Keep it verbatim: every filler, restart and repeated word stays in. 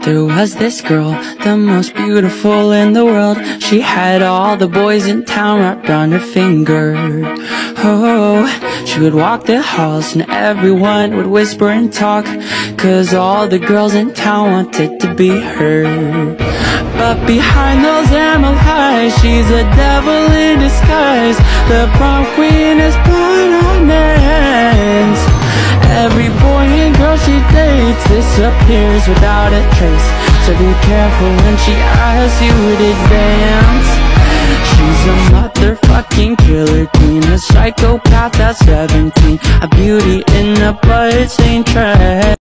There was this girl, the most beautiful in the world. She had all the boys in town wrapped around her finger. Oh, she would walk the halls and everyone would whisper and talk, 'cause all the girls in town wanted to be her. But behind those emerald eyes, she's a devil in disguise. The prom queen is blood on hands. Every boy and girl she dates disappears without a trace, so be careful when she asks you to dance. She's a motherfucking killer queen, a psychopath at seventeen, a beauty in a bloodstained trash.